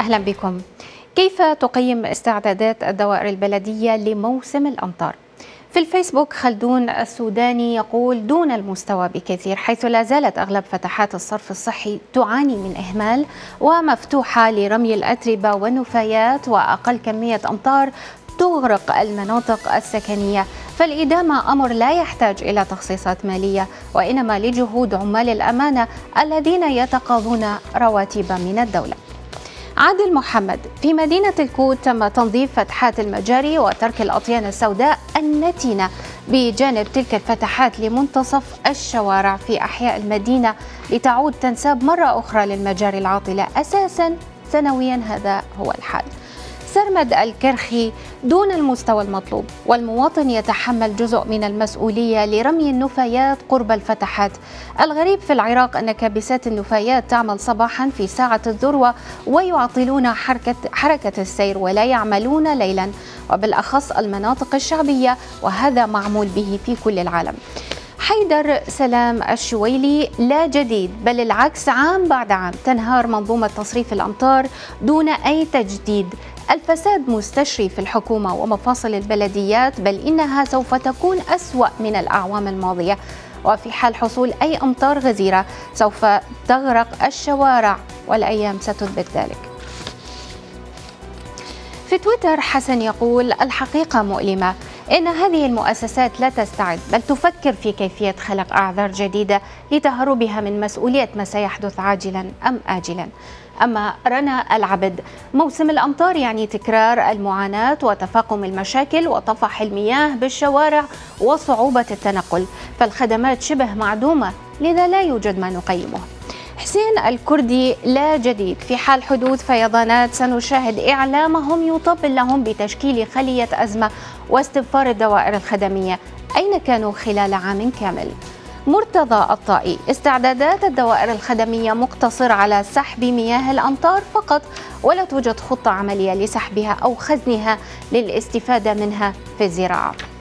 أهلا بكم. كيف تقيم استعدادات الدوائر البلدية لموسم الأمطار؟ في الفيسبوك خلدون السوداني يقول دون المستوى بكثير، حيث لا زالت أغلب فتحات الصرف الصحي تعاني من إهمال ومفتوحة لرمي الأتربة والنفايات، وأقل كمية أمطار تغرق المناطق السكنية. فالإدامة أمر لا يحتاج إلى تخصيصات مالية، وإنما لجهود عمال الأمانة الذين يتقاضون رواتب من الدولة. عادل محمد: في مدينة الكوت تم تنظيف فتحات المجاري وترك الأطيان السوداء النتنة بجانب تلك الفتحات لمنتصف الشوارع في أحياء المدينة لتعود تنساب مرة أخرى للمجاري العاطلة. أساسا سنويا هذا هو الحال. سرمد الكرخي: دون المستوى المطلوب، والمواطن يتحمل جزء من المسؤولية لرمي النفايات قرب الفتحات. الغريب في العراق أن كابسات النفايات تعمل صباحا في ساعة الذروة ويعطلون حركة السير ولا يعملون ليلا، وبالأخص المناطق الشعبية، وهذا معمول به في كل العالم. حيدر سلام الشويلي: لا جديد، بل العكس، عام بعد عام تنهار منظومة تصريف الأمطار دون أي تجديد. الفساد مستشري في الحكومة ومفاصل البلديات، بل إنها سوف تكون أسوأ من الأعوام الماضية، وفي حال حصول أي أمطار غزيرة سوف تغرق الشوارع، والأيام ستثبت ذلك. في تويتر حسن يقول: الحقيقة مؤلمة، إن هذه المؤسسات لا تستعد، بل تفكر في كيفية خلق أعذار جديدة لتهربها من مسؤولية ما سيحدث عاجلا أم آجلا. أما رنا العبد: موسم الأمطار يعني تكرار المعاناة وتفاقم المشاكل وطفح المياه بالشوارع وصعوبة التنقل، فالخدمات شبه معدومة، لذا لا يوجد ما نقيمه. حسين الكردي: لا جديد، في حال حدوث فيضانات سنشاهد إعلامهم يطبل لهم بتشكيل خلية أزمة واستبفار الدوائر الخدمية. أين كانوا خلال عام كامل؟ مرتضى الطائي: استعدادات الدوائر الخدمية مقتصر على سحب مياه الأمطار فقط، ولا توجد خطة عملية لسحبها أو خزنها للاستفادة منها في الزراعة.